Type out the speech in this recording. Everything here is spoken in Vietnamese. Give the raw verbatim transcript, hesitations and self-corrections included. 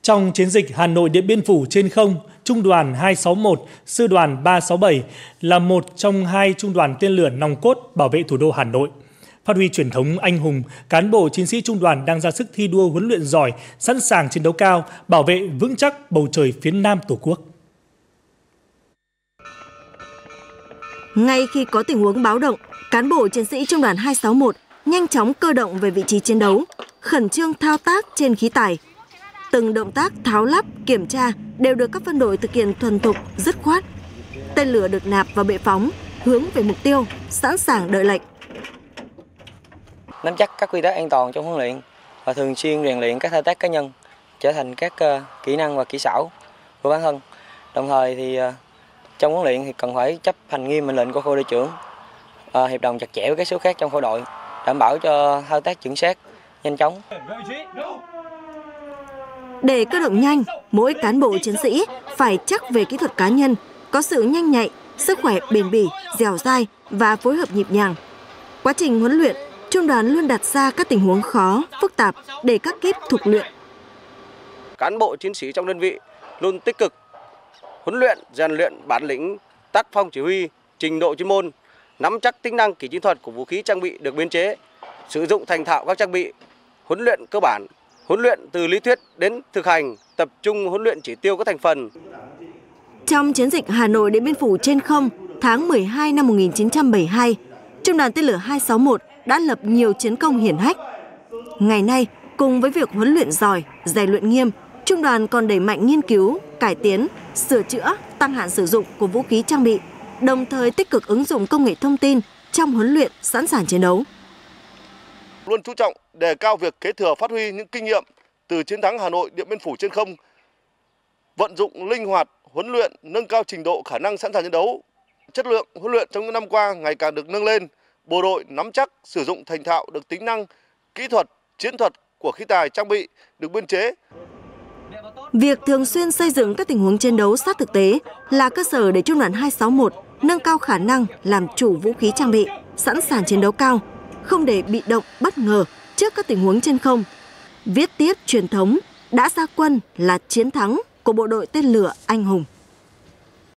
Trong chiến dịch Hà Nội Điện Biên Phủ trên không, Trung đoàn hai sáu một, Sư đoàn ba sáu bảy là một trong hai trung đoàn tên lửa nòng cốt bảo vệ thủ đô Hà Nội. Phát huy truyền thống anh hùng, cán bộ chiến sĩ trung đoàn đang ra sức thi đua huấn luyện giỏi, sẵn sàng chiến đấu cao, bảo vệ vững chắc bầu trời phía Nam Tổ quốc. Ngay khi có tình huống báo động, cán bộ chiến sĩ trung đoàn hai sáu một nhanh chóng cơ động về vị trí chiến đấu, khẩn trương thao tác trên khí tài. Từng động tác tháo lắp, kiểm tra đều được các phân đội thực hiện thuần thục, dứt khoát. Tên lửa được nạp vào bệ phóng, hướng về mục tiêu, sẵn sàng đợi lệnh. Nắm chắc các quy tắc an toàn trong huấn luyện và thường xuyên rèn luyện các thao tác cá nhân trở thành các uh, kỹ năng và kỹ xảo của bản thân. Đồng thời thì uh, trong huấn luyện thì cần phải chấp hành nghiêm mệnh lệnh của khối đội trưởng, uh, hiệp đồng chặt chẽ với các số khác trong khối đội, đảm bảo cho thao tác chuẩn xác, nhanh chóng. Để cơ động nhanh, mỗi cán bộ chiến sĩ phải chắc về kỹ thuật cá nhân, có sự nhanh nhạy, sức khỏe bền bỉ, dẻo dai và phối hợp nhịp nhàng. Quá trình huấn luyện, trung đoàn luôn đặt ra các tình huống khó, phức tạp để các kíp thuộc luyện. Cán bộ chiến sĩ trong đơn vị luôn tích cực huấn luyện, rèn luyện bản lĩnh, tác phong chỉ huy, trình độ chuyên môn, nắm chắc tính năng kỹ chiến thuật của vũ khí trang bị được biên chế, sử dụng thành thạo các trang bị, huấn luyện cơ bản, huấn luyện từ lý thuyết đến thực hành, tập trung huấn luyện chỉ tiêu các thành phần. Trong chiến dịch Hà Nội Điện Biên Phủ trên không tháng mười hai năm một nghìn chín trăm bảy mươi hai, Trung đoàn tên lửa hai sáu một đã lập nhiều chiến công hiển hách. Ngày nay, cùng với việc huấn luyện giỏi, rèn luyện nghiêm, Trung đoàn còn đẩy mạnh nghiên cứu, cải tiến, sửa chữa, tăng hạn sử dụng của vũ khí trang bị, đồng thời tích cực ứng dụng công nghệ thông tin trong huấn luyện sẵn sàng chiến đấu. Luôn chú trọng đề cao việc kế thừa phát huy những kinh nghiệm từ chiến thắng Hà Nội Điện Biên Phủ trên không, vận dụng linh hoạt, huấn luyện, nâng cao trình độ khả năng sẵn sàng chiến đấu. Chất lượng huấn luyện trong những năm qua ngày càng được nâng lên, bộ đội nắm chắc, sử dụng thành thạo được tính năng, kỹ thuật, chiến thuật của khí tài trang bị được biên chế. Việc thường xuyên xây dựng các tình huống chiến đấu sát thực tế là cơ sở để Trung đoàn hai sáu một nâng cao khả năng làm chủ vũ khí trang bị, sẵn sàng chiến đấu cao, không để bị động, bất ngờ trước các tình huống trên không. Viết tiếp truyền thống đã ra quân là chiến thắng của bộ đội tên lửa anh hùng.